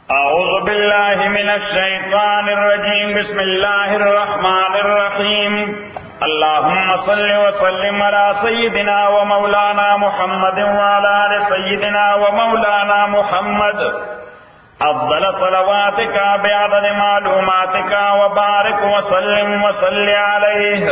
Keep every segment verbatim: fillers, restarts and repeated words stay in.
اعوذ باللہ من الشیطان الرجیم بسم اللہ الرحمن الرحیم اللهم صل وسلم على سيدنا ومولانا محمد وعلى آل سيدنا ومولانا محمد افضل صلواتك بعدد معلوماتك وبارك وسلم وصل عليه.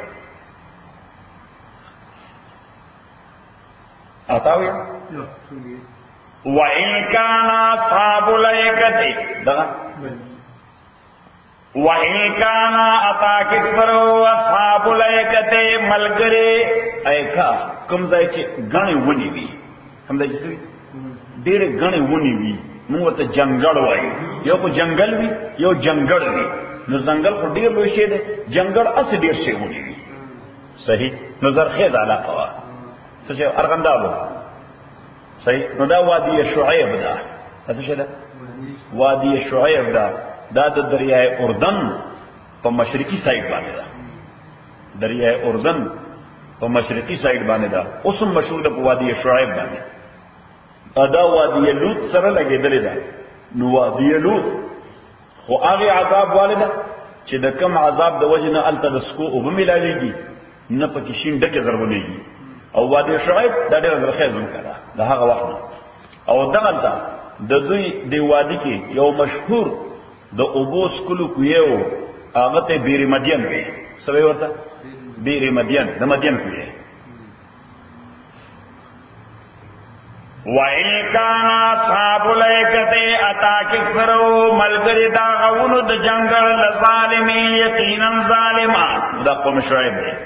اتاوی وَإِنْ كَانَ أَصْحَابُ الْأَيْكَةِ وَإِنْ كَانَ أَتَاكِفْرُ أَصْحَابُ الْأَيْكَةِ ملګری ایکا کوم ځای چې غني ونی وي کوم ځای چې ډېر غني ونی وي موږ ته جنگل وایو. یو کو جنگل وي یو جنگل وي. نو جنگل خو ډېر لوی شی دی، جنگل اس ډېر شی ونی وي. صحیح نظر خیز علاقه وا څه چې ارغنداب صحیح. نو دا وادی شعیب دا څه شه دا وادی شعیب دا دا د دریای اردن په مشرقي سایډ باندې دا دریای اردن په مشرقي سایډ باندې دا اوس هم مشهور ده په وادی شعیب باندې. دا وادی لوط سره لګیدل دا. نو وادی لوط خو هغه عذاب والده چې د کم عذاب د وجه نه الته د سکو او بملاویږي نه پکې شین ډکه ضربولېږي. او وادي شعیب دا ډېر زرخیز وکړه د هغه وخت. او دغلته د دوی دی وادي کې یو مشهور د اوبوس کلو کویو هغه ته بیری مدین وي. سوي ورته بیری مدین د مدین کوی. وَإِنْ كَانَ أَصْحَابُ الْأَيْكَةِ أَتَاكِفْرُوا ملګری دا غونو د جنگل ظالمین یقینا ظالمان. دا قوم شعیب دی.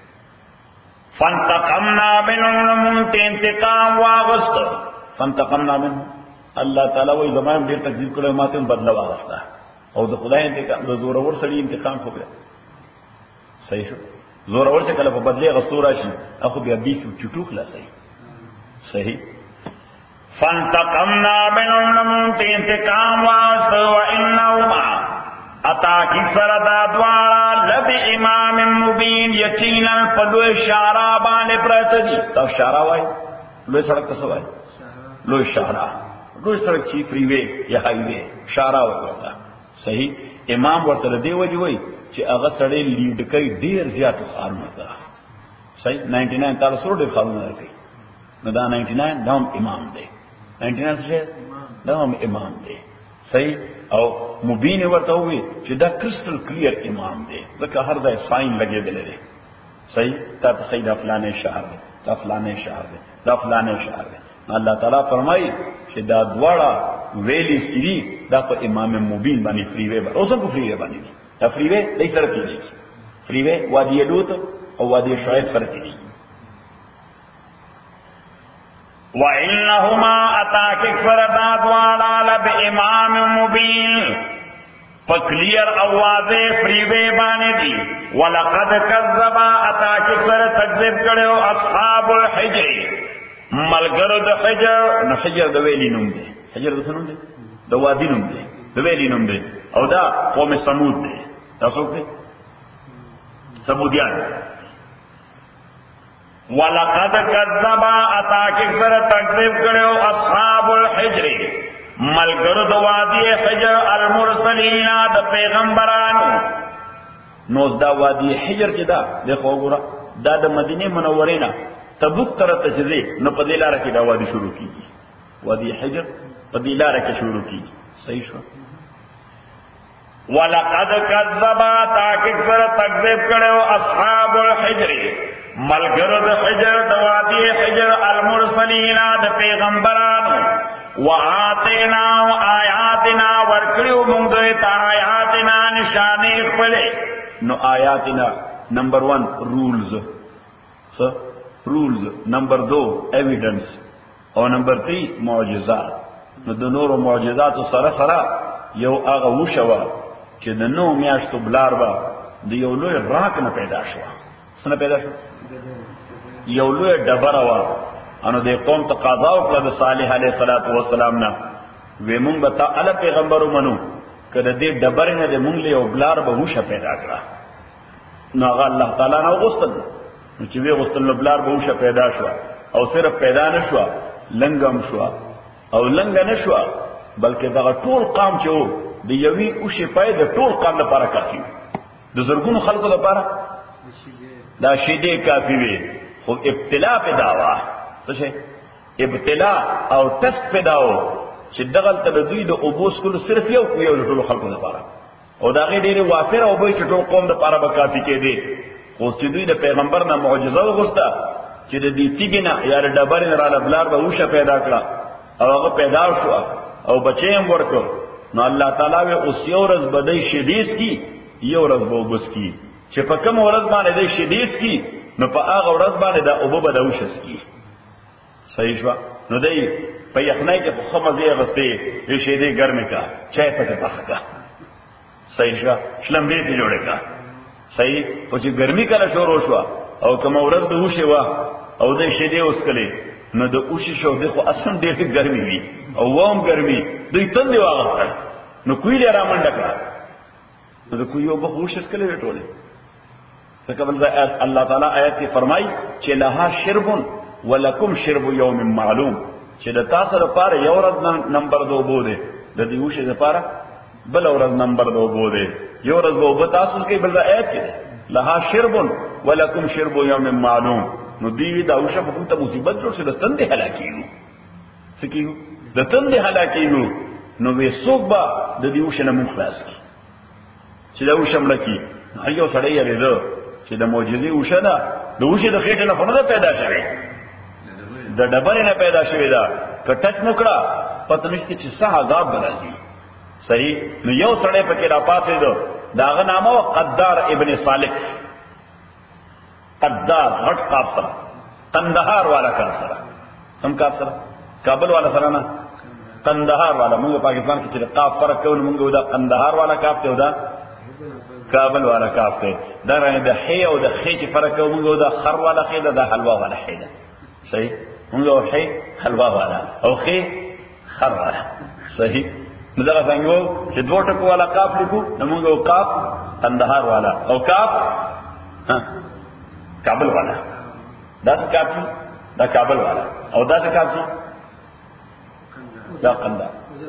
فانتقمنا منهم منت انتقام واغست. فانتقمنا منهم الله تعالی وی زمان ډیر تکذیب کړو ماته بدلا واغستا. او د خدای انتقام د زور اور سړي انتقام خو بیا صحیح شو. زور اور څخه کله په بدله غستورا شي اخو بیا بي چټو خلاصي صحیح. فانتقمنا منهم منت انتقام واغست وانهما اتا کی فردا دوارا لب امام مبین یقینا فدو اشارہ باندې پرته دي. تا اشارہ وای لوی سړک څه وای لوی اشارہ لوی سړک چې فری وی یا هاي وی اشارہ ورته صحیح. امام ورته دی وجه وای چې هغه سړی لیډ کوي ډیر زیات خارونه ده صحیح. نننه نهه تاسو سره ډیر خارونه کوي. نو دا نننه نهه دا امام دی. نننه څه دا امام دی صحیح. او مبین ورته وي چې دا کرسټل کلیر امام دی ځکه هر ځای ساين لګېدل دي صحیح. تا ته خیدا فلانه شهر دی دا فلانه شهر دی دا فلانه شهر دی. الله تعالی فرمایي چې دا دواړه ویلي سری دا په امام مبین باندې فریوي باندې اوس په فریوي باندې دا فریوي دای سره کېږي. فریوي وادي لوط او وادي شعیب سره کېږي. وَإِنَّهُمَا أَتَاكِفْرَ دَادْوَانَا لَبِ إِمَامٍ مُبِينٍ فَكْلِيَرْ أَوَّازِ فْرِيوے بانے دی. وَلَقَدْ كَذَّبَ أَتَاكِفْرَ تَكْذِب کڑیو أَصْحَابُ الْحِجْرِ ملګرو د حجر. نو حجر د ویلی نوم دی. حجر د څه نوم دی؟ د وادي نوم دی، د ویلی نوم دی. او دا قوم سمود دی. تاسو کې سمودیان. وَلَقَدْ كَذَّبَ أَتَاكِفْرَ تَكْذِب کړو أَصْحَابُ الْحِجْرِ ملګرو د وادي حجر المرسلین د پیغمبرانو. نو دا وادي حجر چې دا دغه وګوره دا د مدینه منورې نه تبوک تر ته ځي. نو په دې لار کې دا وادي شروع کیږي. وادي حجر په دې لار کې شروع کیږي صحیح شو. وَلَقَدْ كَذَّبَ أَتَاكِفْرَ تَكْذِب کړو أَصْحَابُ الْحِجْرِ ملګرو د حجر د وادي حجر المرسلین د پیغمبرانو. وآتینا آیاتنا ورکړو موږ ته آیاتنا نشانې خپلې. نو آیاتنا نمبر ون رولز څه رولز، نمبر دو ایویډنس، او نمبر تری معجزات. نو د نورو معجزات سره سره یو هغه وشوه چې د نو میاشتو بلار به د یو لوی راک نه پیدا شو. څنګه پیدا شو؟ یو لوی ډبره وه. انو د قوم تقاضا وکړه د صالح علیه الصلاۃ والسلام نه، وی مونږ به تا ال پیغمبرو منو کله دې ډبرې نه د مونږ له یو بلار به وشه پیدا کړه. نو هغه الله تعالی نه غوښتل نو چې وی غوښتل نو بلار به وشه پیدا شو. او صرف پیدا نه شو، لنګم شو. او لنګ نه شو بلکې دا ټول قام چې وو د یوې اوښې پای د ټول قام لپاره کافي د زرګونو خلکو لپاره دا شیدې کافي وي خو ابتلا پیدا وا څه شي ابتلا او ټسټ پیدا و چې دغه ته دوی د اوبوس کول صرف یو یو ټول خلکو لپاره او دا غي ډېر وافر او به چې ټول قوم لپاره به کافي کېدی خو چې دوی د پیغمبر نه معجزه وغوښته چې د دې تیګنه یا د ډبرین را لبلار به وشه پیدا کړه او هغه پیدا شو او بچیم ورکو نو الله تعالی و اوس یو ورځ بدای شدیس کی یو ورځ به وبس کی چې په کوم ورځ باندې د شدیس کی نو په هغه ورځ باندې د اوبه بدوشس کی صحیح شو نو دای په یخنۍ کې خو مزه غستې یې شیدې ګرمه کا چای پکې پخکا صحیح شو شلمبې ته جوړه کا صحیح او چې ګرمي کله شروع شو او کوم ورځ د وشه وا او د شیدې اوسکلې نو د اوشي شو د خو اصلا ډېر ګرمي وي او ووم ګرمي دوی تندې واغستل نو کوی لري رامنډه کړه نو د کوی یو به اوش اسکلې ټوله ځکه بل الله تعالی آیت کې فرمای چې لها شرب ولکم شرب یوم معلوم چې د تاسو لپاره یو ورځ نمبر دو بوده د دې اوشه لپاره بل ورځ نمبر دو بوده یو ورځ به تاسو کې بل آیت کې لها شرب ولکم شرب یوم معلوم نو دی دا اوشه په کومه مصیبت جوړ شي د تندې هلاکیږي سکیو د تندې هلاکیږي نو وې صوبه د دې اوشه نه مخلاص کی چې دا اوشه ملکی هیو سړی یې ده چې د معجزې اوشه ده د اوشه د خېټه نه فنده پیدا شوه د ډبرې نه پیدا شوه دا کټک نکړه پته نشته چې څه عذاب برازي صحیح نو یو سړی پکې را پاسې ده داغه نامه قدار ابن صالح قدار غټ قاف سره قندهار والا کار سره سم کار سره کابل والا سره نه قندهار والا موږ پاکستان کې چې قاف فرق کوو موږ دا قندهار والا کاف ته ودا کابل والا کاف ته دا رنګ د حی او د خې چې فرق کوو موږ دا خر والا خې دا حلوا والا خې ده صحیح موږ حی حلوا والا او خې خر والا صحیح نو دا څنګه چې دوه ټکو والا کاف لیکو نو موږ کاف قندهار والا او کاف ها کابل والا دا څه کافي دا کابل والا او دا څه کافي دا قندهار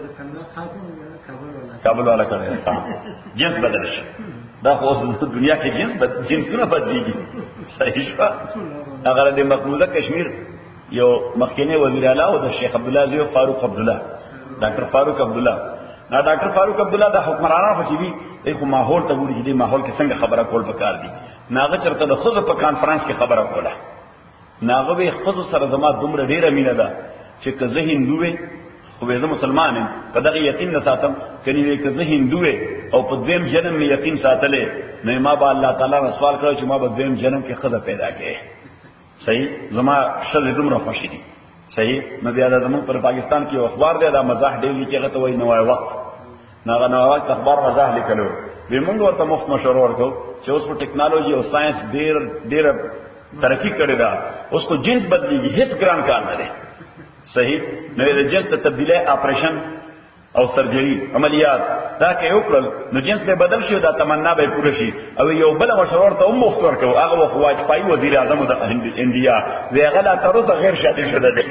کابل والا کړه جنس بدل شي دا خو دنیا کې جنس بد جنسونه بدلېږي صحیح شو هغه د مقبوضه کشمیر یو مخکنی وزیر اعلی او د شیخ عبد الله زیو فاروق عبد الله ډاکټر فاروق عبد الله نا ډاکټر فاروق عبد الله د حکمرانانو په چوي دغه ماحول ته ګوري چې د ماحول کې څنګه خبره کول پکار دي ناغه چرته د خود په کانفرنس کې خبره کوله ناغه به خود سره زما دومره ډیره مینه ده چې که زه هندو وې خو زه مسلمان یم په دغه یقین نه ساتم کني وې که زه هندو وې او په دیم جنم می یقین ساتلې نو ما به الله تعالی نه سوال کړو چې ما به دیم جنم کې خزه پیدا کړي صحیح زما شل دومره خوشی دي صحیح نو بیا د زمون پر پاکستان کې اخبار دی دا مزاح دی چې هغه ته وایي نوای وخت ناغه نوای وخت اخبار مزاح لیکلو به موږ ورته مفت مشوره ورکړو چې اوس په ټیکنالوژي او ساينس ډیر ډیر ترقی کړی دا اوس کو جنس بدلیږي هیڅ ګران کار نه دی صحیح نو د جنس ته تبدیلی اپریشن او سرجری عملیات دا کې یو کړل نو جنس به بدل شي دا تمنا به پوره شي او یو بل مشوره ته هم مفت ورکړو هغه وخت واجپای وزیر اعظم د انډیا وی غلا تر اوسه غیر شادي شوه ده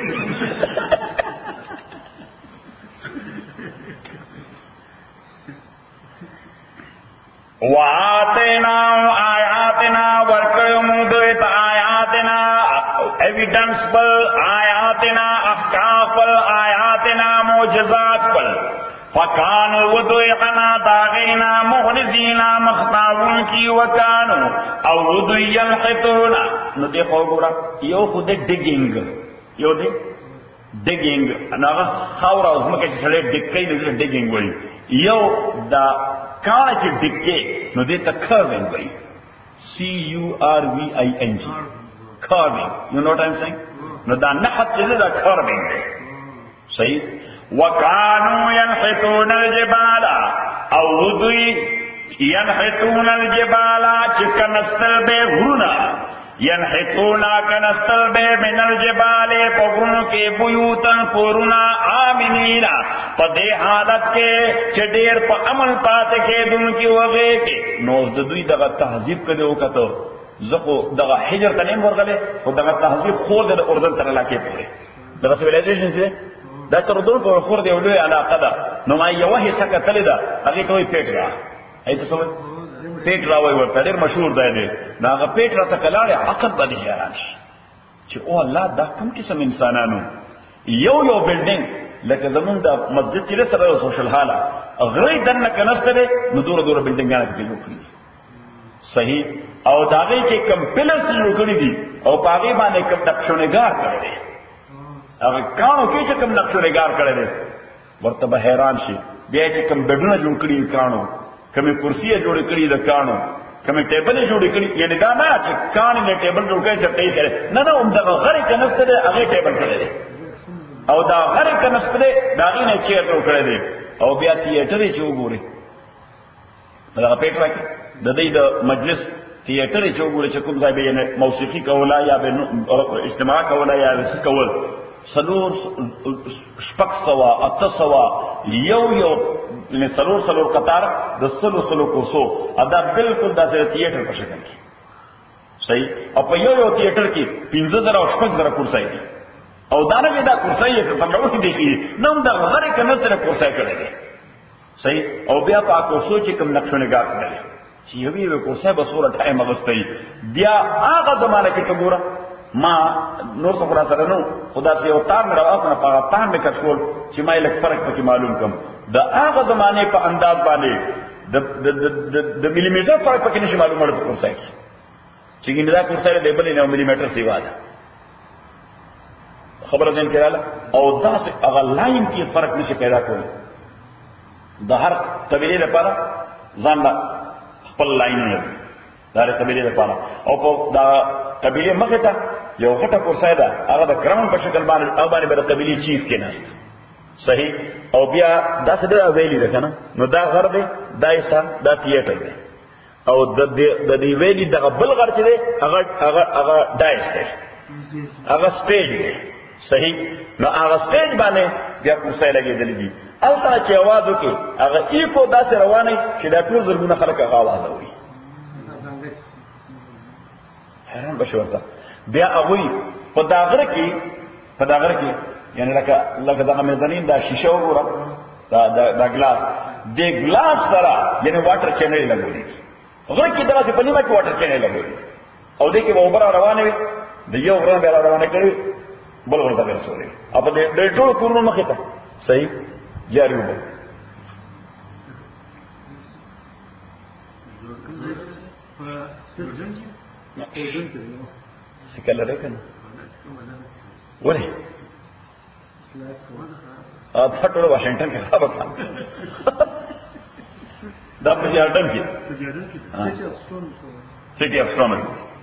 وآتنا آیاتنا ورکړم دوی ته آیاتنا ایویډنس بل آیاتنا احکام بل آیاتنا معجزات بل فکانو ودوی قنا داغینا مغرزینا مختاون کی وکانو او ودوی ینحطونا نو دی خو گورا یو خود ڈگنگ یو دی ڈگنگ ناغا خاورا ازمکا چی سلے ڈگکی نو ڈگنگ وی یو دا کانا چی ڈگکی نو دی تا کرونگ وی C U R V I N G carving یو نو ٹائم سینگ نو دا نحط چیزے دا کرونگ دی صحیح وَكَانُوا يَنْحِتُونَ الْجِبَالَ او دوی يَنْحِتُونَ الْجِبَالَ چکنستل بے غرونا يَنْحِتُونَ کنستل بے من الْجِبَالِ پغرونو کے بیوتن فورونا آمنینا پا دے حالت کے چدیر پا امن پاتے کے دن کی وغے کے نوز دوی دغا تحذیب کدے وکتو زخو دغا حجر تنیم ورغلے و دغا تحذیب خود دغا اردن تر علاقے پورے دغا سویلائزیشن سے دا تردون په خور دی ولوي علاقه ده نو ما یو حصہ کتل ده هغه ته وي پیټ را ایت څه پیټ را وای ورته ډېر مشهور دی دی دا هغه پیټ را ته کلاړه عقل باندې حیران شي چې او الله دا کوم قسم انسانانو یو یو بلډینګ لکه زمون د مسجد کې سره سوشل حاله غړي دنه کنهسته نو دور دور بلډینګانه کې جوړ کړی صحیح او داغه چې کم پلس جوړ کړی دي او پاغي باندې کم نقشونګار کړی دي هغه کانو کې چې کم نقشونګار کړی دي ورته به حیران شي بیا چې کم بدونه جوړ کړی کانو کمه کرسیه جوړ کړی د کانو کمه ټیبل جوړ کړی یعنی دا نه چې کان نه ټیبل جوړ کړی چې ټی سره نه نه هم دغه غړي کنهسته هغه ټیبل کړی دي او دا غړي کنهسته داغه نه چیر جوړ کړی دي او بیا تیاتر چې وګوري دا پیټ راکې د دې د مجلس تیاتر چې وګوري چې کوم ځای به موسیقي کولا یا به اجتماع کولا یا څه کول سلور شپږ سوا اته سوا یو یو نه سلور سلور قطار د سلو سلو کوسو ادا بالکل داسې تیاتر په شکل کې صحیح او په یو یو تیاتر کې پنځه زره او شپږ زره کرسي دي او دانه دا کرسي یې څنګه وتی دي نو دا غره کنه سره کرسي کړی دي صحیح او بیا پاکو سوچ کوم نقشونه ګار کړل چې یو یو کرسي به صورت ټایم اغستې بیا هغه زمانه کې څنګه ما نور څه خلاص نو خدا سي او تار مې راوځنه په تار مې کټول چې ما یې فرق پکې معلوم کم د هغه زمانه په انداز باندې د د د ملي میټر فرق پکې نشي معلوم وړ په کرسي چې ګینه دا کرسي د بل نه ملي میټر سیوا ده خبر دین کړه او دا هغه لاین کې فرق نشي پیدا کولی د هر قبيله لپاره ځان خپل لاین نه دا د قبيله لپاره او په دا قبيله مخه ته یو غټه کرسي ده هغه د کرامن په شکل باندې او باندې د قبيله چیف کې نهست صحیح او بیا دا څه دی ویلي ده کنه نو دا غر دی دایسا دا تیاتر دی او د د دې ویلي دغه بل غر چې دی هغه هغه هغه دایس دی هغه سټیج دی صحیح نو هغه سټیج باندې بیا کرسي لګېدلې دي الته چې आवाज وکي هغه ایکو داسې روانه چې دا ټول زرګونه خلک هغه आवाज اوري حیران بشورته بیا هغه په داغره کې په داغره کې یعنی لکه لکه دغه میزانین دا شیشه وګوره دا دا ګلاس د ګلاس سره یعنی واټر چینل لګولې هغه کې دغه په نیمه کې واټر چینل لګولې او دې کې اوبر روانه وي د یو غران به روانه کړی بل ورته رسولې اپ دې د ټول کورونو مخې ته صحیح جاری وو سکل لري کنه وله ا ټول واشنگټن کې خبر کړه دا په جاردن کې سټي اف ستون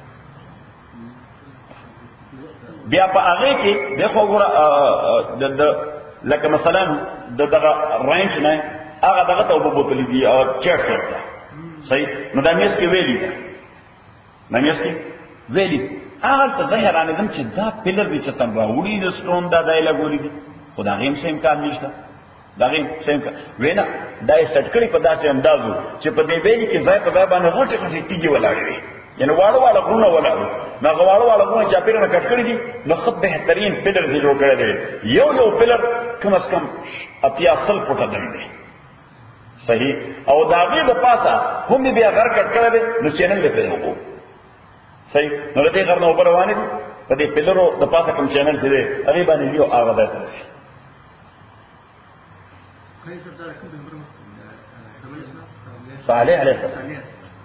بیا په هغه کې دغه وګوره د لکه مثلا د دغه رینج نه هغه دغه ته وبوتل دي او چیک کړه صحیح نو دا میس کې ویلي دا میس کې ویلي هغه ته ظاهر ان دم چې دا پلر دي چې تم راوړي د سټون دا دای لګولې دي خدای هم سیم کار نشته دا هم سیم کار وینا دای سټ کړي په داسې اندازو چې په دې ویلي کې ځای په ځای باندې غوټه کې تیږي ولاړې وي یعنی واړو واړو غرونه ولاړو نو واړو واړو غرونه چې پیرنه کټ کړی دي نو خو بهترین پلر دی جوړ کړی دی یو یو پلر کم از کم اتیا سل فوټه دی صحیح او دا غي د پاسه هم بیا غر کټ کړی دی نو چینل دی په یو صحیح نو دې غر نو روانه دي په دې پلرو د پاسه کوم چینل دی هغه باندې یو هغه ده صالح علیه السلام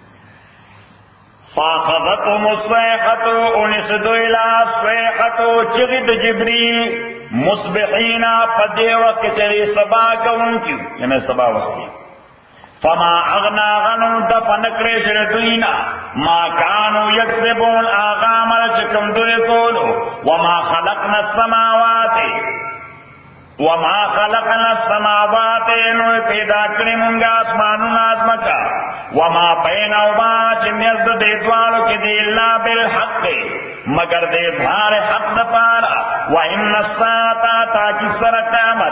فاخذتهم الصيحة ونسدوا إلى الصيحة جغد جبريل مصبحين فدي وقت سبا كونكي يعني سبا وقتي فما أغنى غنم دفن كريش لدينا ما كانوا يكسبون آغام لكم دلقولوا وما خلقنا السماوات وما خلقنا السماوات نو پیدا کړی مونږ اسمانونه ازمکا وما بینهما چې میز د دې دوالو کې دی الا بالحق مگر دې اظهار حق د پاره وان الساعه تاکي سر قیامت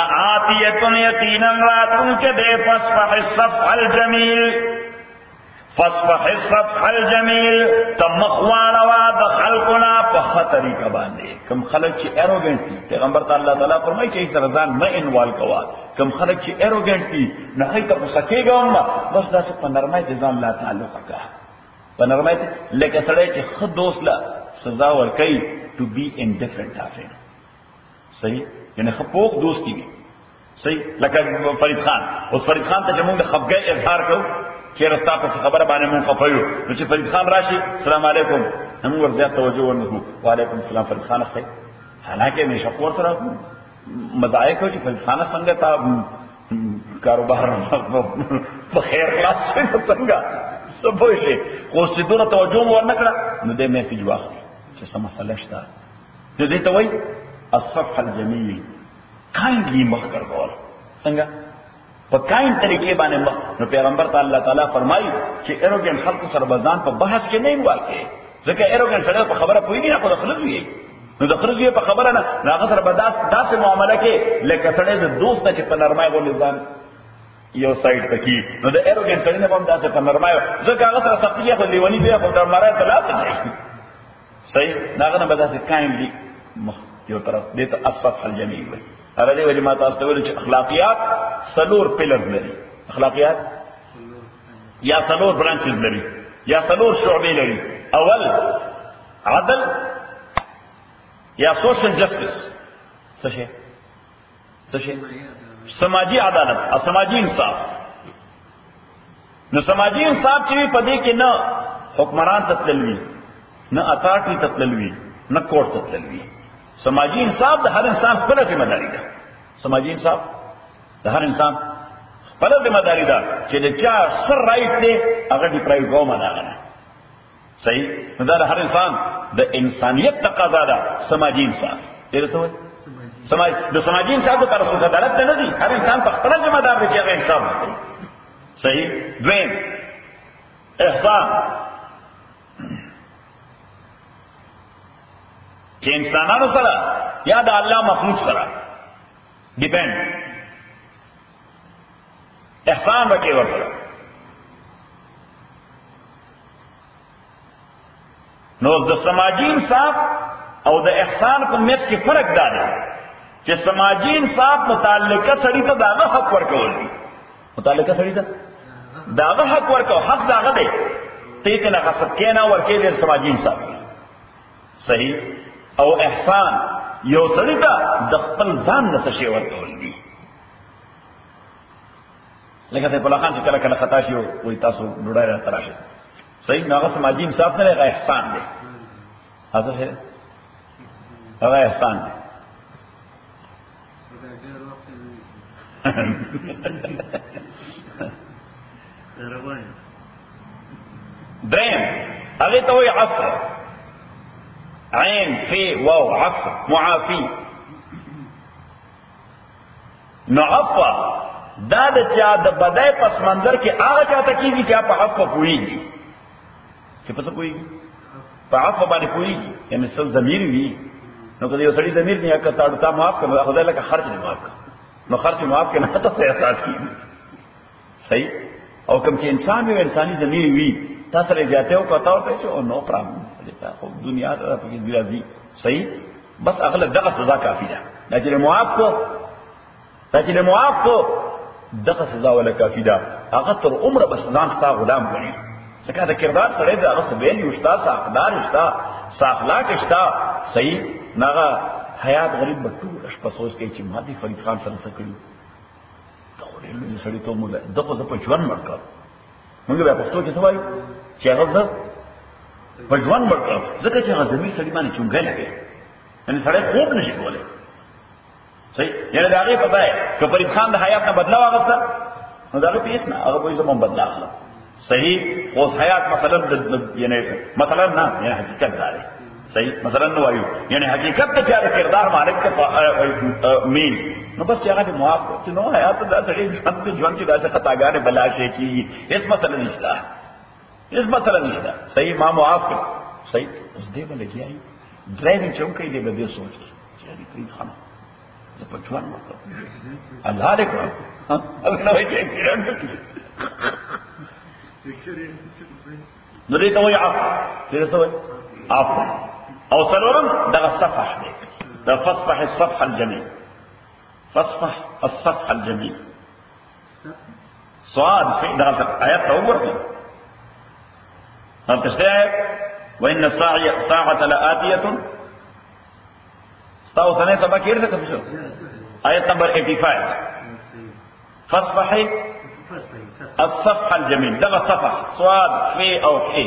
لآتیه یقینا راتون کې دې فصفح الصفح الجمیل فاصفح الصفح الجمیل تمخوانوا د خلقنا په خطرې باندې کوم خلک چې ایروګنټ دي پیغمبر تعالی تعالی فرمایي چې سرزان ما انوال کوا کوم خلک چې ایروګنټ دي نه هي ته سکیګم بس تاسو په نرمۍ د ځان لا تعلق کا په نرمۍ لکه سړی چې خود دوست لا سزا ورکړي to be indifferent افین صحیح یعنی خپوخ دوستی وي صحیح لکه فرید خان اوس فرید خان ته چې موږ خپګي اظهار کوو چې رستا په خبره باندې مونږ خپایو نو چې فرید خان راشي السلام علیکم موږ ورته توجه ورنکو وعلیکم السلام فرید خان خیر حالانکه نشه کور سره مزایق او چې فرید خان څنګه تا کاروبار په خیر خلاص څنګه سبوي شي خو چې دونه توجه ورنکړه نو دې میسج واخلي چې سم مسله شته دې ته وایي الصفح الجمیل کایندلی مخ کول څنګه په کاین طریقې باندې نو پیغمبر تعالی تعالی فرمایي چې ایروګن خلق سره بزان په بحث کې نه واقع ځکه ایروګن سره په خبره پوي نه خو خلک وي نو د خلک په خبره نه هغه سره بداس داسې معاملې کې لکه سره د دوست چې په نرمای غو ځان یو سایډ تکي نو د ایروګن سره نه هم داسې په نرمای ځکه هغه سره تقیه په لیونی دی په درماره تلاته شي صحیح داغه نه بداسې کاین دی یو طرف دې ته الصفح الجمیل وي هغه دی وجه ما تاسو ته ویل چې اخلاقیات سلور پلرز لري اخلاقیات یا سلور برانچز لري یا سلور شعبې لري اول عدل یا سوشل جسټس څه شي څه شي سماجی عدالت او سماجی انصاف نو سماجی انصاف چې په دې کې نه حکمران تتلوي نه اتارټي تتلوي نه کورټ تتلوي سماجی انصاف د هر انسان خپل ذمہ داری ده سماجی انصاف د هر انسان خپل ذمہ داری ده چې د چا سر رائټ دی هغه دی پرای کومه نه صحیح نو دا د هر انسان د انسانیت تقاضا ده سماجی انصاف ډیر څه وایي سماج د سماجی انصاف د طرف څخه عدالت نه دي هر انسان په خپل ذمہ دار دی چې هغه انصاف وکړي صحیح دویم احسان چې انسانانو سره یا د الله مخلوق سره ډیپند احسان وکړي ورسره نو د سماجی انصاف او د احسان په منځ کې فرق دا دی چې سماجی انصاف متعلقه سړي ته داغه حق ورکول دي متعلقه سړي ته داغه حق ورکول حق داغه دی ته ته نه غصب کینا ورکې د سماجی انصاف صحیح او احسان یو سړی ته د خپل ځان نه څه شی ورکول دي لکه ته په لخان چې کله کله خطا شي وي تاسو ډوډۍ را تراشه صحیح ناغه سماجی انصاف نه لري احسان دی هغه څه هغه احسان دی دریم هغه ته وایي عفو عین فی واو عفو معافی نو عفو دا د چا د بدای پس منظر کې هغه چاته کیږي چې په عفو کوي چې پس کوي په عفو باندې کوي یعنی څه ضمیر وي نو کله یو سړی ضمیر نه کا تاړو تا معاف کړه خدای لکه خرج نه معاف کړه نو خرج معاف کړه نه ته احساس کیږي صحیح او کوم چې انسان وي انساني ضمیر وي تاسو لري ځاته او کتاو ته چې نو پرابلم خو دنیا ته په کې راځي صحیح بس اغلب دغه سزا کافی ده لکه معاف کو لکه معاف کو دغه سزا ولا کافی ده هغه تر عمر بس ځان خپل غلام غني څنګه د کردار سره د هغه سبیل یوشتا ساقدار یوشتا ساخلاق یوشتا صحیح ناغه حیات غریب بټو اش په سوچ کې چې مادي فرید خان سره څه کړی دا ورته سړی ته مولا دغه ځ په ژوند مرکه موږ به په څو کې سوای چې هغه په ژوند مرکه ځکه چې هغه زمي سړی باندې چونګه لګي ان سړی خوب نشي کولای صحیح یعنی دا غي پتہ ہے کہ فرید خان د حیات نه بدلا واغسته نو دا په اسنه هغه به زمون بدلا اخلو صحیح اوس حیات مثلا یعنی مثلا نه یعنی حقیقت دار صحیح مثلا نو وایو یعنی حقیقت ته چا کردار مالک ته مين نو بس هغه معاف چې نو حیات دا سړی ژوند ژوند کې داسه خطاګانې بلا شي کی اس مثلا نشته اس مثلا نشته صحیح ما معاف کړ صحیح اوس دې باندې کیای ډرایوینګ چوکۍ دې به سوچ چې دې فرید خان زه په ژوند وکړم الله دې کړو هغه نو چې کړم نو دې ته وایي عفو، دې ته وایي عفو. او څلورم دغه صفح دی، دا فصفح الصفح الجميل، فصفح الصفح الجميل. صاد في دغه آیات ته وګورئ، هل تشته آیت وإن الساعة ساعة لآتية استاو سنه سبا کېر څه کوم شو آیت نمبر پچاسی. فصفحي الصفح الجميل، دغه صفح صاد في او حي.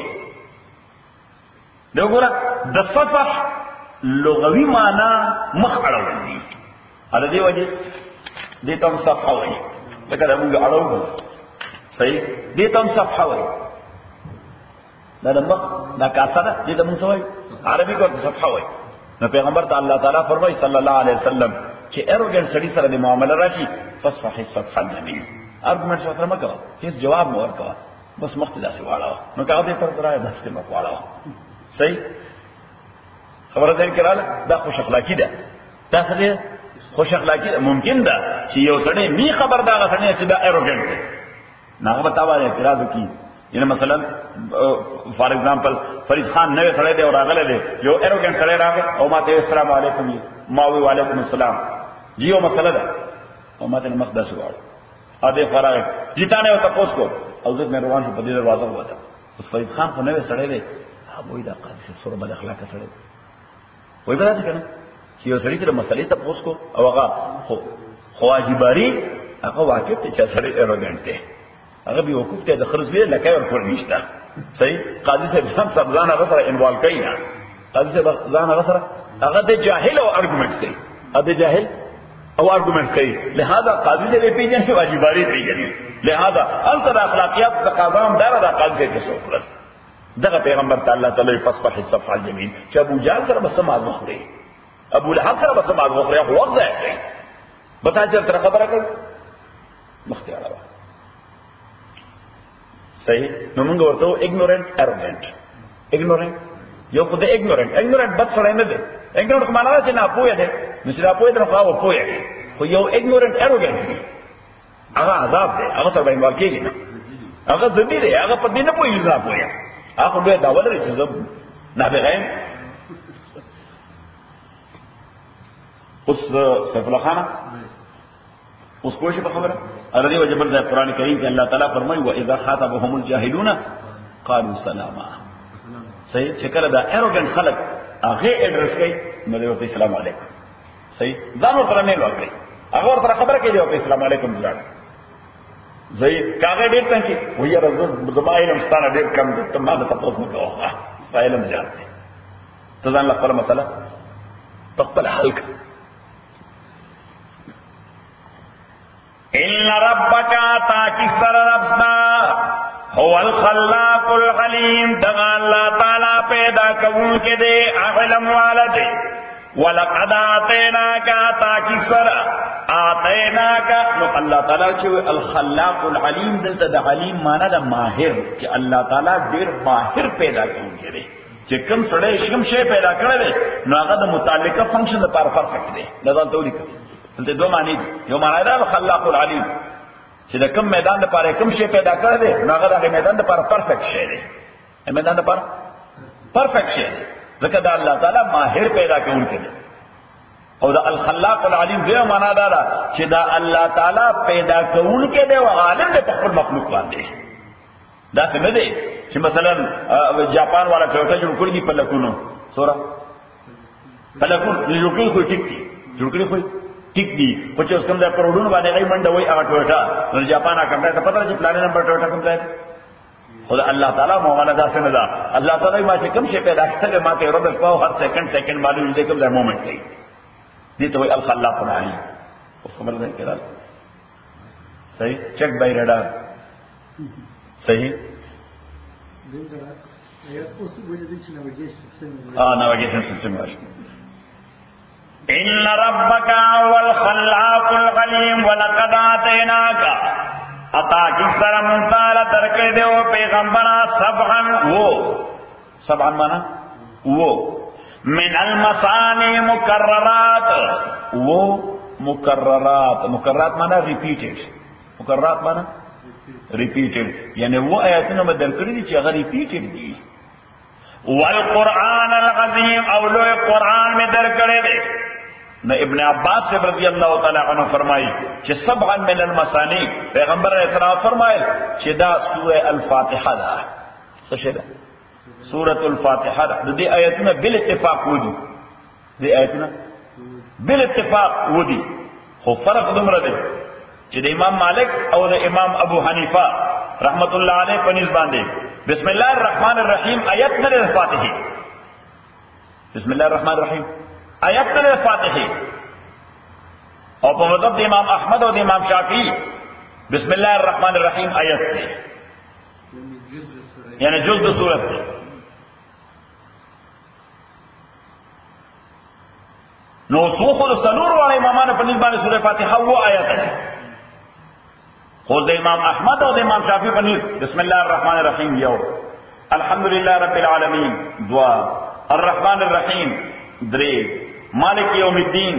دغه ګوره د صفح لغوي معنا مخ اړول دي، ا دې وجه دې تم صفحه وایي، لکه دا موږ اړو صحیح، دې تم صفحه وایي، دا د مخ دا کاسره دې ته موږ وایي عربي کو صفحه وایي. نو پیغمبر ته الله تعالی فرمایي صلی الله علیه وسلم چې ایروګنټ سړي سره د معامله راشي فصفح الصفح الجميل، ارګومنټ سره مکو، هیڅ جواب مو ورکوه، بس مخ ته داسې واړه نو کاغه دې پر درای داسې مخ واړه. صحیح خبره ده کړه، دا خوش اخلاقی ده، دا څه خوش اخلاقی ده. ممکن ده چې یو سړی می خبر دا غسنه چې دا ایروګنټ دی، نه به تاوانه اعتراض وکړي. یعنی مثلا فار ایگزامپل فرید خان نوې سړی دی او راغلی دی، یو ایروګنټ سړی راغی او ما ته السلام علیکم، ما وی وعلیکم السلام جی، یو مسله ده او ما ته مخ داسې واړه ا دې فراغ جی تا نه وته پوس کو او زه مې روان شو په دې دروازه وته. اوس فرید خان خو نوې سړی دی، هغه وی دا قاضي سره بد اخلاق سړی وای به راځي کنه چې یو سړی ته مسلې ته پوس کو او هغه خو خواجباری هغه واقع ته چې سړی ایروګنټ دی، هغه به وقوف ته د خرج ویل لکه ورکول نشته. صحیح قاضي صاحب ځان سره ځان هغه سره انوالو کوي نه، قاضي صاحب ځان هغه سره هغه د جاهل او ارګومنټ کوي، هغه د جاهل او ارګومنټ کوي، لہذا قاضي صاحب پیژنې واجباري پیژنې، لہذا الته اخلاقیات تقاضا هم دا د قاضي ته څوکړه. دغه پیغمبر تعالی تعالی فصفح الصفح الجميل چې ابو جهل سره بس ما مخري، ابو لهب سره بس ما مخري، خو وځه بس اجر تر خبره کوي مختیاره. صحیح نو موږ ورته اګنورنت ایروګنټ، اګنورنت یو خو د اګنورنت اګنورنت بد سره نه دی، اګنورنت معنا چې نه پوهه ده، نو چې نه پوهه ده خو پوهه ده، خو یو اګنورنت ایروګنټ هغه عذاب دی، هغه سره باندې ورکیږي نه، هغه ذمہ دی، هغه په دې نه پوهیږي نه پوهه، هغه به دا ولري چې زب نه بغیم. اوس سیف الله خان اوس کوئی په خبره اره دی وجبر د قران کریم کې الله تعالی فرمایي و اذا خاطبهم الجاهلون قالوا سلاما. صحیح چې کله دا ایروګنټ خلک هغه اډرس کوي نو دوی السلام علیکم. صحیح دا نو سره نه لوي، هغه ورته خبره کوي او السلام علیکم ځل زئی کاغه ډیر څنګه وي راځو زمایم ستانه ډیر کم د ته ما د تاسو نه کوه فایلم ځات ته ځان خپل مسله خپل حل کړه. ان ربک تاکی سر ربنا هو الخلاق العلیم، دغه الله تعالی پیدا کون کې دے علم والده. ولقد اتیناک تاکی سر اتیناک، نو الله تعالی چې الخلاق العلیم دلته د علیم معنی د ماهر، چې الله تعالی ډیر ماهر پیدا کون کې دے، چې کوم سړی کوم شی پیدا کړی دی نو هغه د متعلقه فنکشن لپاره پرفیکټ دی. دا ځان ته ولیکئ دلته دوه معنی دي، یو معنی دا خلاق العلیم چې د کوم میدان لپاره کوم شی پیدا کړی دی نو هغه د میدان لپاره پرفیکټ شی دی، میدان لپاره پرفیکټ شی دی، ځکه دا الله تعالی ماهر پیدا کوونکی دی. او دا الخلاق العلیم دغه معنا دا ده چې دا الله تعالی پیدا کوونکی دی او عالم دی په خپل مخلوق باندې. دا څه نه دی چې مثلا جاپان والا ټوټه جوړ کړی دی په لکونو سورا په لکونو جوړ کړی خو ټیک دی، جوړ کړی خو ټیک دی، خو چې اوس کوم ځای پروډونو باندې غي منډه وای هغه ټوټه نو جاپان هغه ته پته چې پلان نمبر ټوټه کوم ځای خدای الله تعالی معاملہ دا څنګه ده. الله تعالی ما چې کوم شی پیدا کړل ما ته رب په هر سکند سکند معلوم دي کوم ځای مومنت کوي، دي ته وای الخلاق العلیم. اوس خبر ده کړه صحیح چک بای رډار صحیح اه ناویگیشن سیستم واش. ان ربک هو الخلاق العلیم ولقد اتیناک عطا کی سره مونږه درکې دیو پیغمبر سبحان وو سبحان معنا وو من المصانی مکررات، وو مکررات، مکررات معنا ریپیټډ، مکررات معنا ریپیټډ، یعنی و آیاتونه به درکړي دي چې هغه ریپیټډ دي. والقرآن العظیم، او لوی قرآن میں درکړي دي. نو ابن عباس سے رضی اللہ تعالی عنہ فرمائی کہ سبعا من المثانی، پیغمبر علیہ السلام فرمائے کہ دا سورہ الفاتحہ دا سشدہ سورۃ الفاتحہ دا دی آیتنا بالاتفاق ودی، دی آیتنا بالاتفاق ودی. خو فرق دمرا دی کہ دا امام مالک او دا امام ابو حنیفہ رحمت اللہ علیہ پنیز باندے بسم اللہ الرحمن الرحیم آیت نہ فاتحی، بسم اللہ الرحمن الرحیم آیت نہ فاتحی. اور په مذهب د امام احمد او د امام شافعی بسم الله الرحمن الرحیم آیت دی، یعنی جز د سورت دی. نو سوخ السنور والے امامان په نسبت باندې سورہ فاتحه و آیت دی. خو د امام احمد او د امام شافعی په نسبت بسم الله الرحمن الرحیم یو، الحمدللہ رب العالمین دعا، الرحمن الرحیم درې، مالک یوم الدین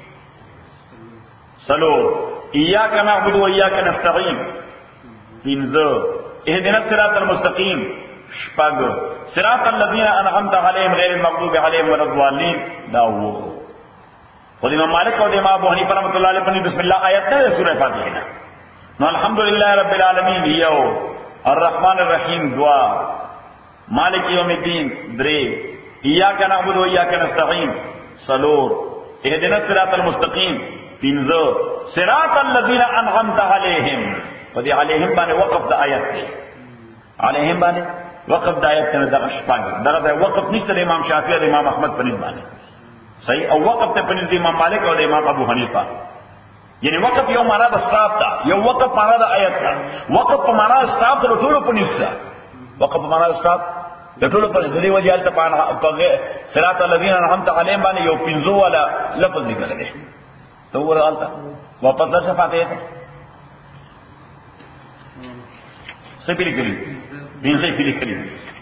سلو، ایاک نعبد و ایاک نستعین پنځه، اهدنا الصراط المستقیم شپږ، صراط الذین انعمت علیهم غیر المغضوب علیهم ولا الضالین دا وو. خود امام مالک او امام ابو حنیفہ رحمۃ اللہ علیہ پر بسم اللہ آیت نه سورہ فاتحہ نه. نو الحمدللہ رب العالمین یو، الرحمن الرحیم دعا، مالک یوم الدین درې، ایاک نعبد و ایاک نستعین سلور، اهدنا الصراط المستقیم پنځه، صراط الذین انعمت علیهم. فدی علیهم باندې وقف د آیت دی، علیهم باندې وقف د آیت نه دغه شپږ، دغه وقف نشته د امام شافعی او امام احمد په نسبت باندې صحیح، او وقف ته په نسبت امام مالک او د امام ابو حنیفه. یعنی وقف یو معنا د استاف دا، یو وقف معنا د آیت دا، وقف په معنا استاف د ټولو په نسبت، وقف په معنا استاف د ټولو په دې وجه الته په صراط الذین انعمت علیهم باندې یو پنځو والا لفظ لیکل دی. تو وہ الته واپس درشه فاتحه ته سپیری کړي دینځي پیری کړي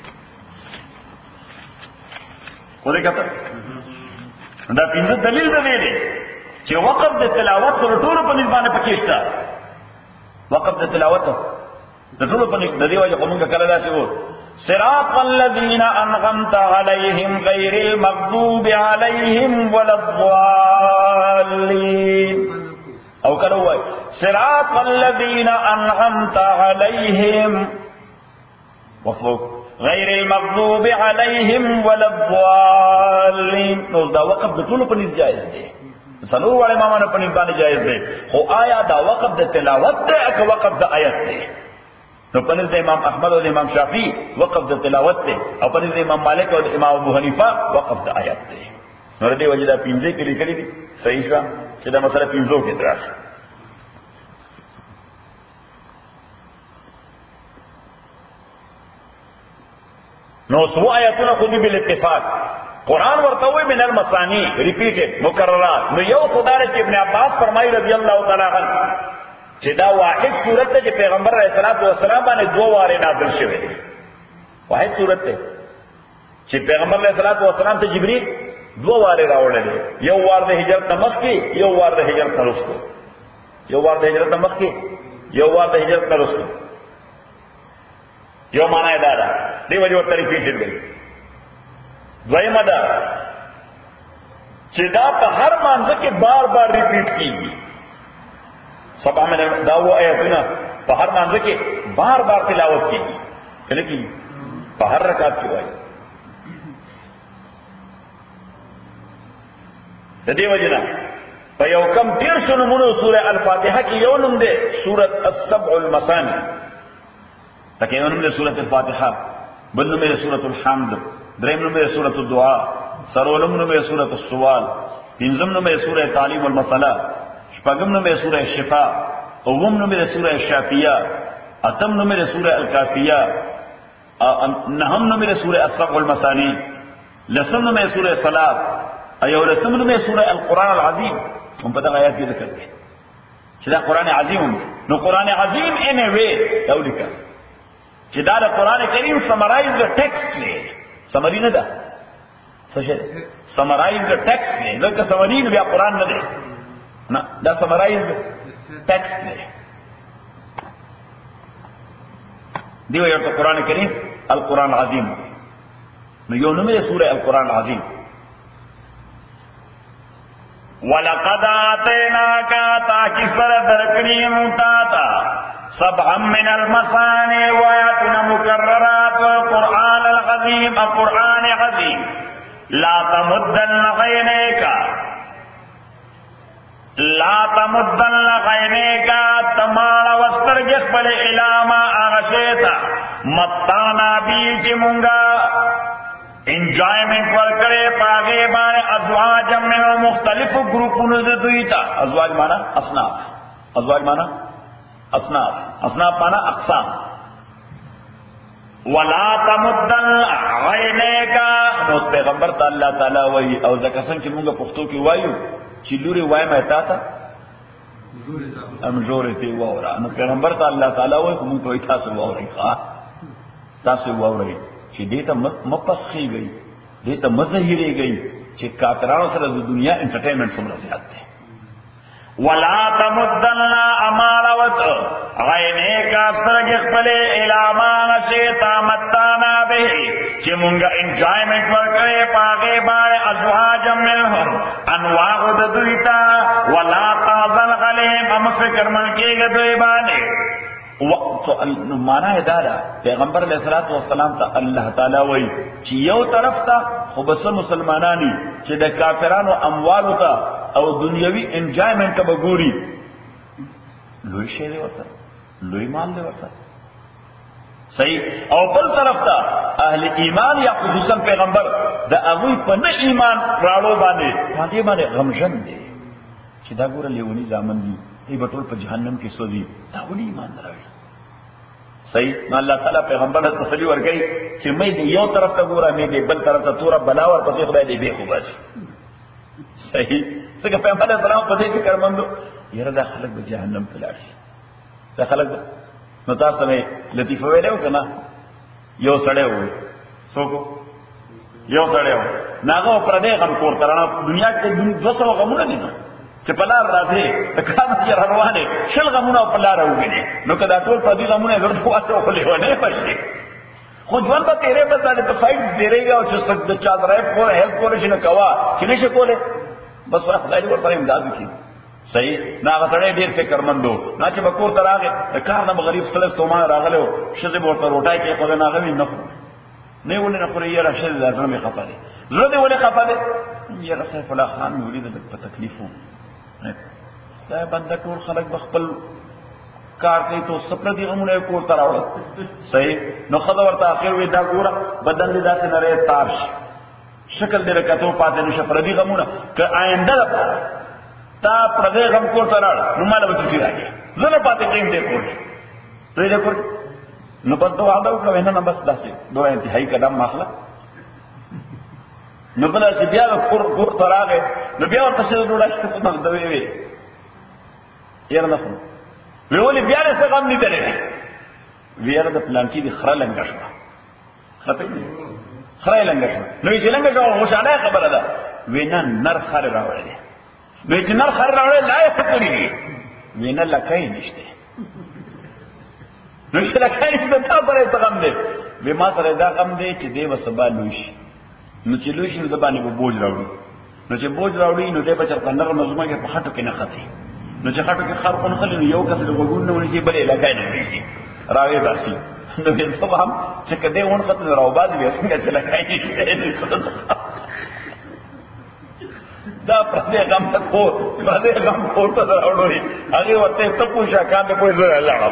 ورې کته دا پنځه دلیل دی چې وقف د تلاوت سره ټولو په نسبت باندې پکې شته. وقف د تلاوت د ټولو په نسبت د دې وجه کومه کړه داسې وو صراط الذين أنعمت عليهم غير المغضوب عليهم ولا الضالين، او كانوا صراط الذين أنعمت عليهم وفوق غير المغضوب عليهم ولا الضالين. نو دا وقف د ټولو په نسبت جائز دی، سلور والے امامانو په نسبت باندې جائز دی. خو آیا دا وقف د تلاوت دی او وقف د آیت دی؟ نو پنځ د امام احمد او د امام شافعی وقف د تلاوت ته، او پنځ د امام مالک او د امام ابو حنیفه وقف د آیات ته. نو دې وجه دا پنځه کې لیکلي دي صحیح شو چې دا مسله پنځو کې دراسه. نو سو آیاتونه خو دې بل اتفاق قرآن ورته وی من المثانی ریپیټډ مکررات. نو یو خدای چې ابن عباس فرمایي رضی الله تعالی عنہ چې دا واحد صورت ته چې پیغمبر علیه الصلاۃ والسلام باندې دوه واره نازل شوی دی. واحد صورت ته چې پیغمبر علیه الصلاۃ والسلام ته جبرئیل دوه واره راوړل دي، یو وار د هجرت نه مخکې، یو وار د هجرت نه وروسته، یو وار د هجرت نه مخکې، یو وار د هجرت نه وروسته. یو معنا دا ده دی وجه ورته ریپیټډ دی. دویمه ده چې دا په هر مانځ کې بار بار ریپیټ کیږي. سبع من داو آیاتنا په هر مانځ کې بار بار تلاوت کیږي، کله کی په هر رکعت کې وایي. د دې وجنه په یو کم ډیر شنو مونږ سوره الفاتحه کې یو نوم دی سوره السبع المثانی، تکه یو نوم دی سوره الفاتحه، بل نوم دی سوره الحمد، دریم نوم دی سوره الدعاء، سرولم نوم دی سوره السوال، پنځم نوم دی سوره تعلیم المساله، شپږم نوم دی سوره الشفاء، اوم نوم دی سوره الشافیه، اتم نوم دی سوره الکافیه، نهم نوم دی سوره السبع المثانی، لسم نوم دی سوره الصلاه، ایو لسم نوم دی سوره القرآن العظیم. هم په دغه آیات کې ذکر دی چې دا قرآن عظیم دی. نو قرآن عظیم ان ا وی دا ولیکه چې دا د قرآن کریم سمرایز ټیکسټ دی، سمری نه ده څه شي سمرایز ټیکسټ دی، ځکه سمری نه بیا قرآن نه دی، نه دا سمرایز ټیکسټ دی. دیو یو قرآن کریم القرآن العظیم نو یو نوم دی سورہ القرآن العظیم. وَلَقَدْ آتَيْنَاكَ تَاكِ سَرَ دَرْكْرِيمُ تَاتا سَبْعًا مِنَ الْمَثَانِي وَآيَاتٍ مُكَرَّرَاتٍ الْقُرْآنَ الْعَظِيمَ القرآن عظیم. لا تمدن عینیک لا تمدن عینیک تماڑا وسترگ خپل الاما آغشیتا متانا بیچ مونگا انجوائمنٹ ورکڑے پاگے بانے ازواج من مختلف گروپوں نے دویتا. ازواج مانا اصناف ازواج مانا اصناف اصناف مانا اقسام. ولا تمدن عینیک نو اس پیغمبر تا اللہ تعالی وی او ځکه څنګه چې موږ پښتو کې وایو چې لوري وای مې تا ته ام جوړې ته وورا نو پیغمبر تا اللہ تعالی وی موږ ته تاسو ووري ښا تاسو ووري چې دې ته مپسخي گئی دې ته مزهيري گئی چې کافرانو سره د دنیا انټرټینمنټ څومره زیات دی. ولا تمدن امارت عینیک سرگ خپل الاما شیطا متانا به چې مونږه انجوائمنٹ ورکړې پاګې باندې ازواج منهم انواع د دویتا. ولا تازن علیهم هم فکر من کېږي دوی باندې. وقت مانا ہے دادا پیغمبر علیہ الصلوۃ والسلام تا اللہ تعالی وی چې یو طرف تا خو بس مسلمانانی چې د کافرانو اموالو تا او دنیوي انجوائمنٹ کا بګوري لوی شی دی ورته لوی مال دی ورته صحیح. او بل طرف تا اهل ایمان یا خصوصا پیغمبر د هغوی په نه ایمان راړو باندې باندې باندې غمژن دی چې دا ګوره لیونی ځامن دي ای بټول په جهنم کې سوځي دا ولي ایمان راوړي. صحیح. نو الله تعالی پیغمبر ته تسلی ورکړي چې مې دې یو طرف ته ګوره مې دې بل طرف ته تور بلا ور پسې خدای دې به خو بس. صحیح. څنګه پیغمبر اسلام په دې کې کارمندو یره دا خلک به جهنم ته لاړ شي دا خلک نو تاسو نه لطیفه ویلو کنه یو سړی وي څوک یو سړی وي ناغه پر دې غم کور ترانه دنیا کې دوه سوه غمونه نه چې په لار راځي د کار چې روانه شل غمونه په لار وګڼي نو کدا ټول په دې غمونه ورته واسه خو له نه پښې خو ځوان په تیرې په ځای په سایډ دیریږي او چې څنګه د چا درای په هیلپ کولې نه کوا چې نشه کوله بس ورته خدای دې ورته امداد وکړي. صحیح. نا غسړې ډېر فکر مندو نه چې بکور ته راغی د کار نه غریب سلس تومان راغلو شزه ورته روټای کې خو نه غوي نه نه ولې نه خوري یاره شل لازم یې خپله زړه دې ولې خپله یاره سیف الله خان مولید په تکلیفو دا بنده ټول خلک بخپل کار کوي ته سپر دي غمونه کور ته راوړل. صحیح. نو خدای ورته اخر وی دا ګوره بدن دې داسې نری تارش شکل دې رکاتو پاتې نشه پر دې غمونه ک آینده تا پر دې غم کور ته راړ نو مال به چټي راځي زنه پاتې کېم دې کور ته دې کور نو بس دوه دا وکړه نه بس داسې دوه انتهایی قدم ماخله نو بل چې بیا کور کور ته راغی نو بیا ورته څه ډوډۍ څه په دوی وی یاره نه خو وی ولې بیا څه غم نه درې ویره د پلان کې د خره لنګ شو خطه خره لنګ شو نو چې لنګ شو خوشاله خبره ده وینا نر خره راوړل وی چې نر خره راوړل لا یې فکرې وینا لکای نشته نو چې لکای نشته تا پرې غم دې به ما سره دا غم دې چې دې وسبا لوشي نو چې لوشي د باندې به بوج راوړي نو چې بوج راوړي نو دې بچر کنده مزمه کې په خټو کې نه خطي نو چې خټو کې خر خون خلې یو کس له وګون نه ونی چې بلې لکای نه ویسي راوي باسي نو به زه هم چې کده ون خط راو باز بیا څنګه چې لکای نه دا پر دې غم ته کو پر دې غم کوته راوړي هغه ورته ته پوښا کان ته کوئی زړه لاړ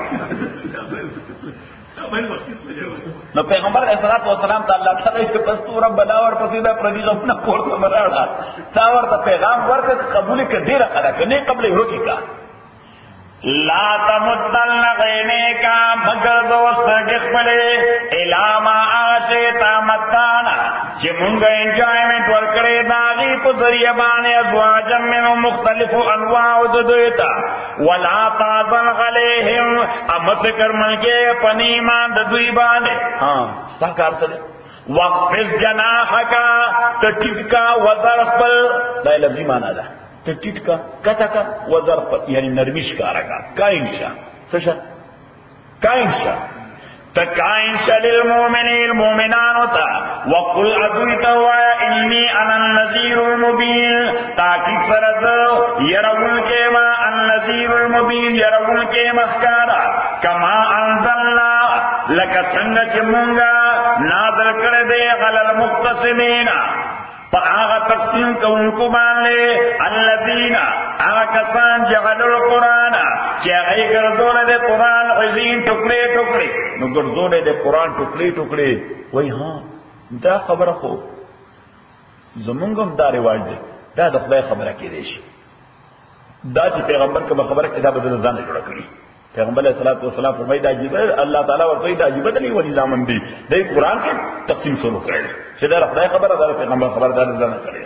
نو پیغمبر علیہ الصلوۃ والسلام ته الله تعالی چې پستو رب بلاور پسې دا پر دې غم نه کوته مراړه تا ورته پیغام ورکړ قبول کړي راخلا کنه قبل هوکی کا لا تمدن عینیک مگر دوست خپل الاما آشیتا متانا چې مونږ انجوائمنٹ ورکړې داغي په ذریعہ باندې ازواج من مختلف انواع د دویتا ولا تازن علیهم ام فکر منکه پنیمان د دوی باندې ها ستکار سره وقفز جناحک تټیکا وزر خپل دا لفظي معنا ده تټیټ کا کتا کا وظرف یعنی نرمیش کارا کا کائن شا سشا کائن شا تکائن شلیل مومنین مومنانو تا وقل ادویتا وایا انی انا النذیر المبین تاکید فرزو یرون کے ما النذیر المبین یرون کے مخکارا کما انزلنا لکا سنگ چمونگا نازل کردے غل المقتصمین پا آغا تقسیم کو ان کو مان لے الذین آغا کسان جعلوا القرآن چی آغای گردول دے قرآن عزین ٹکڑے ٹکڑے نو گردول دے قرآن ٹکڑے ٹکڑے وی ہاں دا خبر خو زمونگم دا رواج دے دا دا خدای خبر کی دیشی دا چی پیغمبر کبا خبر کی دا بدل زان جوڑا کری پیغمبر علیہ الصلوۃ والسلام فرمائی دا عجیب اللہ تعالیٰ ورطوئی دا عجیب دلی و نظامن دی دا قرآن کے تقسیم شروع کرے چی دا خدای خبر دا پیغمبر خبر دا زان کرے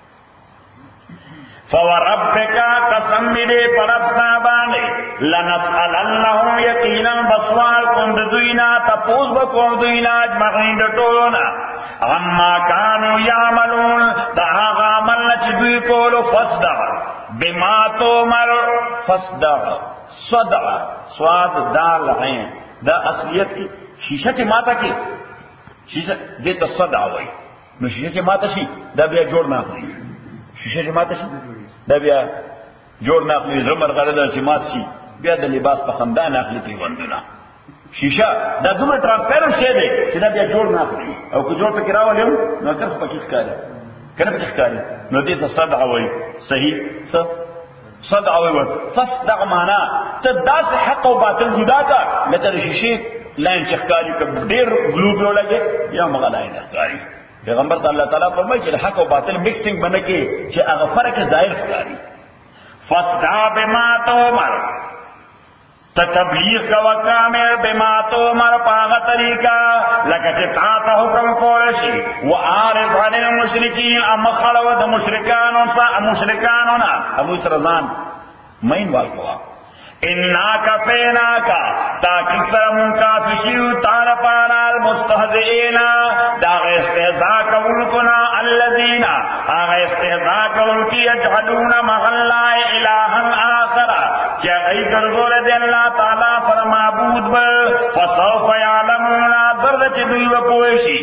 فوربک قسم دے پربتا بانے لنسألنہم یقینا بسوال کند دوینا تپوز بکون دوینا اجمعین ٹولونا اما کانو یعملون دا آغا عمل چی دوی کولو فصدع بما تومر فصدع صدع سواد دال عین دا اصلیت کی شیشہ چی ماتا کی شیشہ دیتا صدع ہوئی نو شیشہ چی ماتا شی دا بیا جوڑ ناخلی شیشہ چی ماتا شی دا بیا جوڑ ناخلی زرمر غرده چی مات شی بیا دا لباس پا خندان اخلی پیوندنا شیشہ دا دومره ٹرانسپیرنٹ شی دے چی دا بیا جوڑ ناخلی او که جوڑ پا کراو لیو نو اکر خو پا کی خکاری کنه پا کی خکاری نو دیتا صدع ہوئی صحیح سا صدع ہوئی فصدع مانا تا دا سے حق و باطل جدا کا لتا دا شیشی لائن چخکاری کب دیر گلو پیو لگے یا مغا لائن چخکاری پیغمبر تا اللہ تعالیٰ فرمائی کہ حق و باطل مکسنگ بنکے کہ اغا فرق ظاہر خکاری فصدع بما تومر تبلیغ کا وکامر بما تومر پاغا طریقہ لکہ تاتا حکم کولشی وعارض عن المشرکین اما خلوت مشرکانوں سا مشرکانوں نا ابو اسرزان مین والکوا انا کفینا کا تاکہ سرمون کافشیو تار پارا المستہزئین داغ استہزاء کولکنا اللذین آغ استہزاء کولکی یجعلون مغلائے الہا آخرا کیا غی گرزول دے اللہ تعالیٰ پر معبود بل فسوف یعلمون ذرد چدوی و پوشی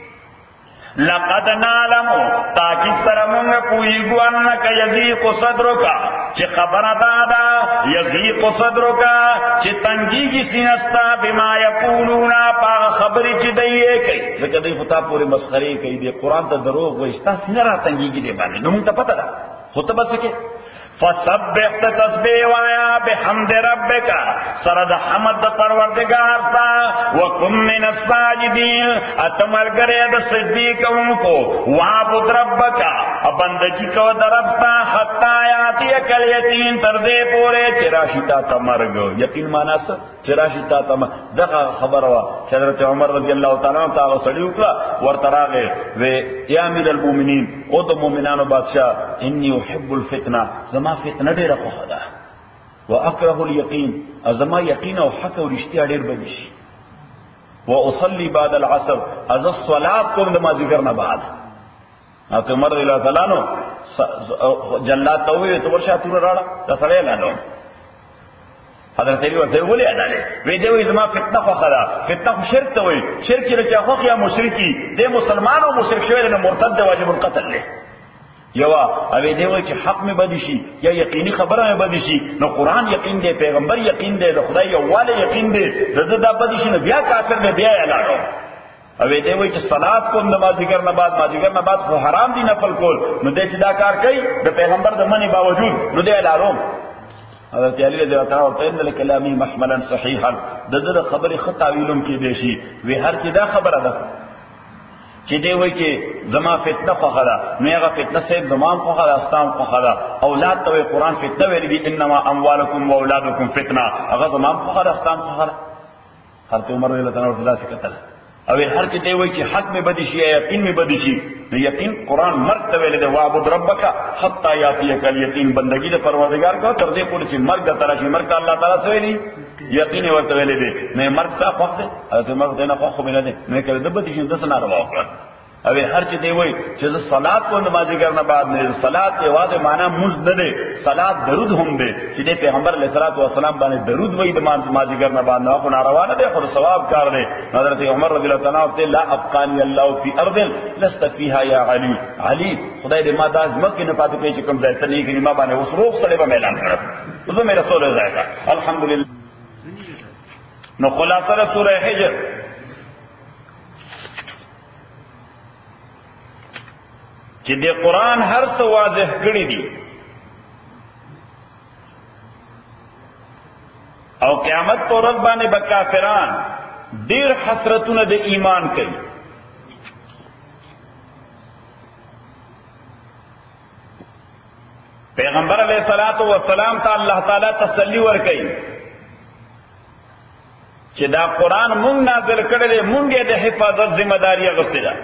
لقد نعلمو تاکہ سرمون پوئیگو انکا یزیق صدرکا چی خبر دادا یزیق صدرکا چی تنگی کی سینستا بما یقولونا پاغ خبری چی دئیے کئی لیکن دی خطا پوری مسخری کئی دی قرآن تا دروغ وشتا سینرا تنگی کی دی بانے نمون تا پتا دا خطبہ سکے فسبح تسبیح وایا بحمد ربک سرد حمد پروردگار تا وکم من الساجدین اتمر گرے د صدیق کو وعبد ربک بندگی کو دربتا حتی آتی کل یقین تردے پورے چراشتا تمرگ یقین مانا سا چراشتا تمرگ دقا خبر ہوا حضرت عمر رضی اللہ تعالیٰ تا وصلی اکلا ورطراغے وے یا امیر المومنین او تو مومنان و بادشاہ انی احب الفتنہ زما فتنہ دیر خوخدا و اکرہ الیقین ازما یقین و حق و رشتیہ دیر بدش و اصلی بعد العصر از الصلاة کم دما ذکرنا بعد تو عمر رضی اللہ تعالیٰ نو جلات تووی تو ورشا تور راڑا تسڑے لانو حضرت علی ورته ولی اداله وی دی وی زما فتنه خو خدا فتنه خو شرک ته وی شرک چې چا خو یا مشرکی دی مسلمان او مشرک شوی نه مرتد واجب القتل له یوا او دی وی چې حق می بدی شي یا یقیني خبره می بدی شي نو قران یقین دی پیغمبر یقین دی د خدای یو والي یقین دی د دا بدی شي نو بیا کافر دی بیا اعلانو او دی وی چې صلات کوم نماز ذکر نه بعد ما ذکر نه بعد خو حرام دی نفل کول نو دې چې دا کار کوي د پیغمبر د منی باوجود نو دی اعلانو حضرت علی رضی اللہ عنہ فرماتے ہیں کلامی محملا صحیحا د د خبر خطا ویلم کې دیشي وی هر چې دا خبره ده چې دی وای چې زما فتنه خو خلا نه هغه فتنه سید زمان خو خلا استام خو خلا اولاد ته قرآن فتنه ویل دي انما اموالکم واولادکم فتنه هغه زمان خو خلا استام خو خلا حضرت عمر رضی اللہ عنہ سے کتل او هر چې دی وای چې حق می بدی شي یقین می بدی شي نو یقین قرآن مرګ ته ویل دی وعبد ربک حتا یاتیک الیقین بندگی د پروردگار کو تر دې پورې چې مرګ تر شي مرګ الله تعالی سره ویلی یقین ورته ویل دی نه مرګ صاحب وخت حضرت مرګ دینه خو خو نه دی نه کړه د بدی شي د سنا راو کړ اوی هر چې دی وای چې صلات کو نمازګر نه بعد نه صلات یوازې معنا مز نه دی صلات درود هم دی چې د پیغمبر علیه الصلاۃ والسلام باندې درود وای د نمازګر نه بعد نه خو ناروا نه دی خو ثواب کار دی. حضرت عمر رضی الله تعالی عنہ لا ابقانی الله فی ارض لست فیها یا علی علی خدای دې ما داز مکه نه پاتې کې چې کوم ځای ته نه کې ما باندې اوس روغ سره به اعلان کړ زه مې رسول زایکا الحمدلله. نو خلاصه سوره حجر چې د قرآن هر څه واضح کړی دي او قیامت پر ورځ باندې به کافران ډیر حسرتونه د ایمان کوي. پیغمبر علیہ الصلوۃ والسلام ته الله تعالی تسلی ورکړي چې دا قرآن مونږ نازل کړی دی، مونږ یې د حفاظت ذمہ داری اخیستې ده.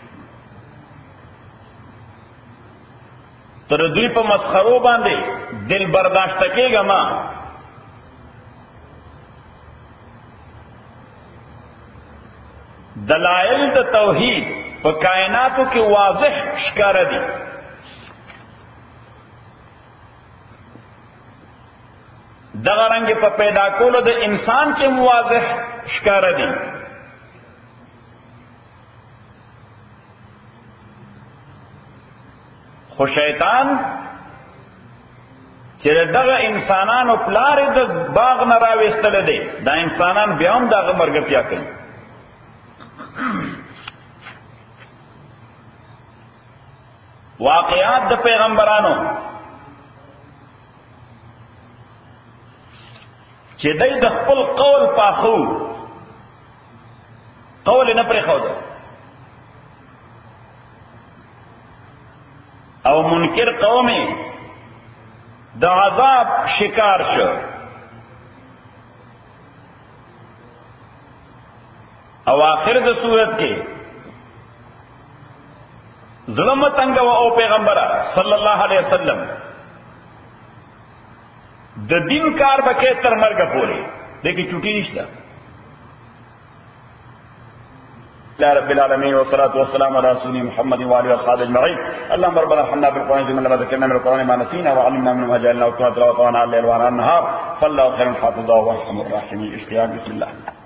تر دوی په مسخرو باندې دل برداشت کېږه ما دلائل د توحید په کائناتو کې واضح ښکاره دي. دغه رنګ په پیدا کولو د انسان کې واضح ښکاره دي. خو شیطان چې دغه انسانانو پلار د باغ نه راوستل دي دا انسانان بیا هم دغه مرګتیا کوي. واقعات د پیغمبرانو چې دای د خپل قول پاخو قول نه پرې خو او منکر قومي د عذاب شکار شو او آخر د صورت کې ظلم تنگ او پیغمبر صلی الله علیه وسلم د دین کار بکې تر مرګ پورې دغه چټي نشته. رب العالمين والصلاة والسلام على رسول محمد وآله وصحبه أجمعين. اللهم ربنا ارحمنا بالقرآن بما ذكرنا من القرآن ما نسينا وعلمنا منه ما جعلنا وكنا تلاوة على الليل وعلى النهار فالله خير حافظا وارحم الراحمين. اشتياق بسم الله.